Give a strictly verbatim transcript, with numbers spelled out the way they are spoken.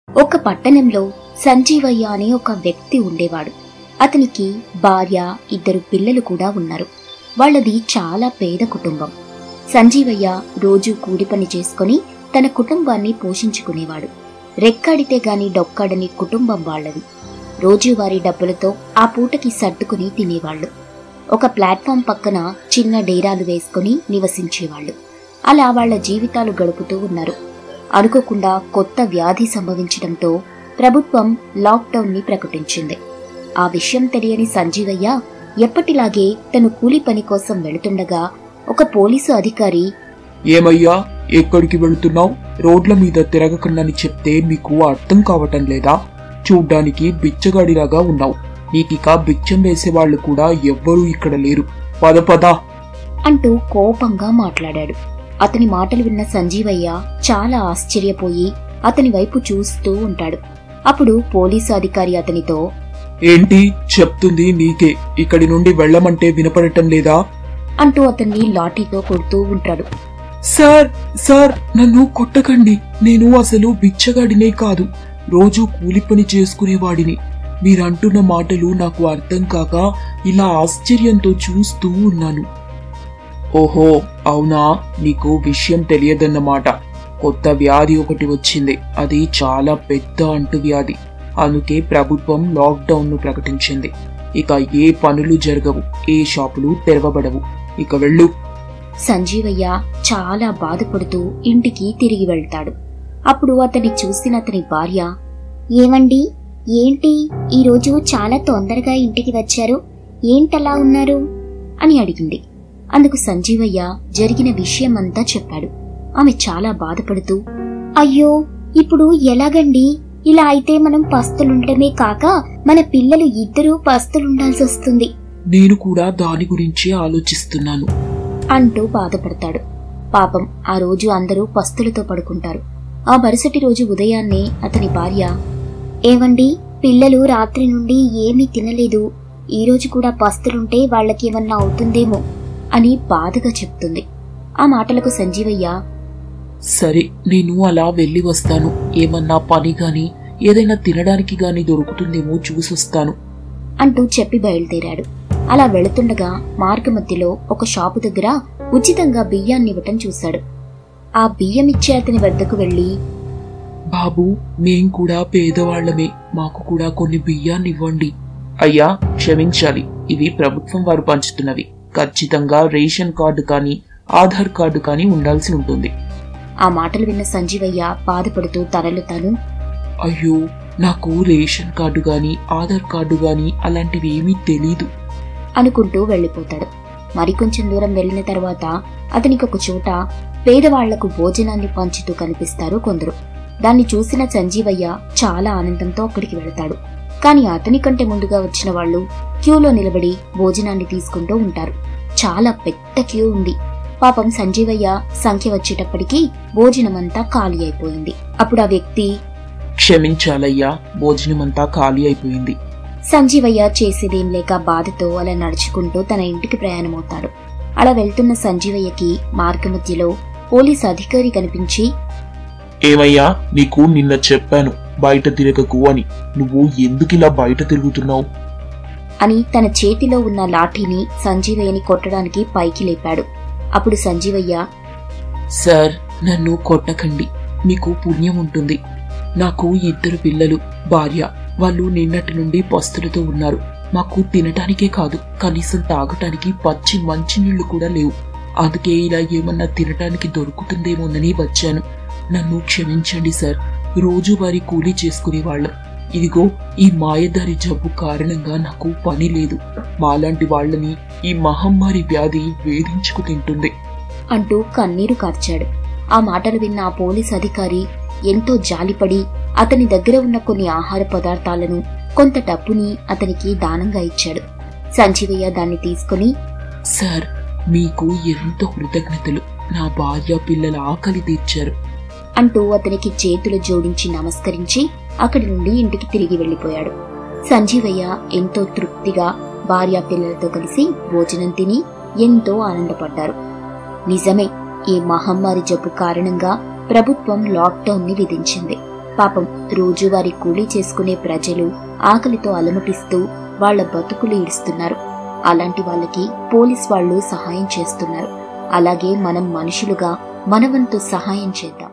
ఒక పట్టణంలో సంజీవయ్య అనే ఒక వ్యక్తి ఉండేవాడు. అతనికి భార్య, ఇద్దరు పిల్లలు కూడా ఉన్నారు. వాళ్ళది చాలా పేద కుటుంబం. సంజీవయ్య రోజూ కూలి పని చేసుకుని తన కుటుంబాన్ని పోషించుకునేవాడు. రెక్కాడితే గాని డొక్కాడని కుటుంబం వాళ్ళది. రోజువారీ డబ్బులతో ఆ పూటకి సర్దుకుని తినేవాళ్లు. ఒక ప్లాట్ఫామ్ పక్కన చిన్న డేరాలు వేసుకుని నివసించేవాళ్లు. అలా వాళ్ల జీవితాలు గడుపుతూ ఉన్నారు. అనుకోకుండా కొత్త వ్యాధి సంభవించడంతో ప్రభుత్వం లాక్డౌన్ ని ప్రకటించింది. ఆ విషయం తెలియని సంజీవయ్య ఎప్పటిలాగే తను కూలి పని కోసం వెళుతుండగా ఒక పోలీసు అధికారి, ఏమయ్యా, ఎక్కడికి వెళుతున్నావు? రోడ్ల మీద తిరగకండని చెప్తే మీకు అర్థం కావటం లేదా? చూడ్డానికి బిచ్చగాడిలాగా ఉన్నావు. నీకిక బిచ్చం వేసేవాళ్లు కూడా ఎవ్వరూ ఇక్కడ లేరు. పద పద అంటూ కోపంగా మాట్లాడాడు. అతని మాటలు విన్న సంజీవయ్య చాలా ఆశ్చర్యపోయి అతని వైపు చూస్తూ ఉంటాడు. అప్పుడు పోలీసు అధికారి అతనితో, ఏంటి చెప్తుంది నీకే, ఇక్కడి నుండి వెళ్లమంటే వినపడటం లేదా అంటూ అతన్ని లాఠీతో కొడుతూ ఉంటాడు. సార్ సార్ నన్ను కొట్టకండి. నేను అసలు బిచ్చగాడినే కాదు, రోజూ కూలి పని చేసుకునేవాడిని. మీరంటున్న మాటలు నాకు అర్థం కాక ఇలా ఆశ్చర్యంతో చూస్తూ ఉన్నాను. ఓహో అవునా, నీకు విషయం తెలియదన్నమాట. కొత్త వ్యాధి ఒకటి వచ్చింది. అది చాలా పెద్ద అంటువ్యాధి. అందుకే ప్రభుత్వం లాక్డౌన్ ను ప్రకటించింది. ఇక ఏ పనులు జరగవు, ఏ షాపులు తెరవబడవు. ఇక వెళ్ళు. సంజీవయ్య చాలా బాధపడుతూ ఇంటికి తిరిగి వెళ్తాడు. అప్పుడు అతన్ని చూసిన అతని భార్య, ఏమండి, ఏంటి ఈరోజు చాలా తొందరగా ఇంటికి వచ్చారు? ఏంటలా ఉన్నారు అని అడిగింది. అందుకు సంజీవయ్య జరిగిన విషయమంతా చెప్పాడు. ఆమె చాలా బాధపడుతూ, అయ్యో ఇప్పుడు ఎలాగండి? ఇలా అయితే మనం పస్తులుండటమే కాక మన పిల్లలు ఇద్దరూ పస్తులుండాల్సి వస్తుంది. నేను కూడా దాని గురించి ఆలోచిస్తున్నాను అంటూ బాధపడతాడు. పాపం ఆ రోజు అందరూ పస్తులతో పడుకుంటారు. ఆ మరుసటి రోజు ఉదయాన్నే అతని భార్య, ఏవండి, పిల్లలు రాత్రి నుండి ఏమీ తినలేదు. ఈరోజు కూడా పస్తులుంటే వాళ్ళకేమన్నా అవుతుందేమో అని బాధగా చెప్తుంది. ఆ మాటలకు సంజీవయ్య, సరే నేను అలా వెళ్లి వస్తాను. ఏమన్నా పని గాని ఏదైనా తినడానికి గాని దొరుకుతుందేమో చూసొస్తాను అంటూ చెప్పి బయలుదేరాడు. అలా వెళుతుండగా మార్గమధ్యలో ఒక షాపు దగ్గర ఉచితంగా బియ్యాన్నివ్వటం చూశాడు. ఆ బియ్యమిచ్చే అతని వద్దకు వెళ్లి, బాబు, మేం కూడా పేదవాళ్లమే, మాకు కూడా కొన్ని బియ్యాన్నివ్వండి. అయ్యా క్షమించాలి, ఇవి ప్రభుత్వం వారు పంచుతున్నవి. ఖచ్చితంగా రేషన్ కార్డు కానీ ఆధార్ కార్డు కానీ ఉండాల్సి ఉంటుంది. ఆ మాటలు విన్న సంజీవయ్య బాధపడుతూ తనలు తాను, అయ్యో, నాకు రేషన్ కార్డు గాని ఆధార్ కార్డు గాని అలాంటివి ఏమీ తెలీదు అనుకుంటూ వెళ్లిపోతాడు. మరికొంచెం దూరం వెళ్లిన తర్వాత అతనికి ఒక చోట పేదవాళ్లకు భోజనాన్ని పంచుతూ కనిపిస్తారు కొందరు. దాన్ని చూసిన సంజీవయ్య చాలా ఆనందంతో అక్కడికి వెళతాడు. కాని అతని కంటే ముందుగా వచ్చిన వాళ్లు క్యూలో నిలబడి భోజనాన్ని తీసుకుంటూ ఉంటారు. చాలా పెద్ద క్యూ ఉంది. పాపం సంజీవయ్య సంఖ్య వచ్చేటప్పటికి భోజనమంతా ఖాళీ అయిపోయింది. అప్పుడు ఆ వ్యక్తి, క్షమించాలయ్యా, భోజనమంతా ఖాళీ అయిపోయింది. సంజీవయ్య చేసేదేం లేక బాధతో అలా నడుచుకుంటూ తన ఇంటికి ప్రయాణమవుతాడు. అలా వెళ్తున్న సంజీవయ్యకి మార్గమధ్యలో పోలీసు అధికారి కనిపించి, ఏమయ్యా, నీకు నిన్న చెప్పాను బయట తిరగకు అని. నువ్వు ఎందుకిలా బయట తిరుగుతున్నావు అని తన చేతిలో ఉన్న లాఠీని సంజీవయ్యని కొట్టడానికి పైకి లేపాడు. అప్పుడు సంజీవయ్య, సార్ నన్ను కొట్టకండి, మీకు పుణ్యం ఉంటుంది. నాకు ఇద్దరు పిల్లలు, భార్య. వాళ్ళు నిన్నటి నుండి పస్తులతో ఉన్నారు. మాకు తినటానికే కాదు, కనీసం తాగటానికి పచ్చి మంచినీళ్లు కూడా లేవు. అందుకే ఇలా ఏమన్నా తినటానికి దొరుకుతుందేమోనని వచ్చాను. నన్ను క్షమించండి సార్. రోజువారీ కూలీ చేసుకునేవాళ్ళం. ఇదిగో ఈ మాయదారి జబ్బు కారణంగా నాకు పని లేదు. మాలాంటి వాళ్లని ఈ మహమ్మారి వ్యాధి వేధించుకు తింటుంది అంటూ కన్నీరు కార్చాడు. ఆ మాటలు విన్న ఆ పోలీస్ అధికారి ఎంతో జాలిపడి అతని దగ్గర ఉన్న కొన్ని ఆహార పదార్థాలను, కొంత డబ్బుని అతనికి దానంగా ఇచ్చాడు. సంజీవయ్య దాన్ని తీసుకుని, సార్ మీకు ఎంతో కృతజ్ఞతలు. నా భార్య పిల్లల ఆకలి తీర్చారు అంటూ అతనికి చేతులు జోడించి నమస్కరించి అక్కడి నుండి ఇంటికి తిరిగి వెళ్లిపోయాడు. సంజీవయ్య ఎంతో తృప్తిగా భార్య పిల్లలతో కలిసి భోజనం తిని ఎంతో ఆనందపడ్డారు. నిజమే, ఈ మహమ్మారి జబ్బు కారణంగా ప్రభుత్వం లాక్డౌన్ ని విధించింది. పాపం రోజువారీ కూలీ చేసుకునే ప్రజలు ఆకలితో అలమటిస్తూ వాళ్ల బతుకులు ఈడుస్తున్నారు. అలాంటి వాళ్ళకి పోలీస్ వాళ్ళు సహాయం చేస్తున్నారు. అలాగే మనం మనుషులుగా మనవంతు సహాయం చేద్దాం.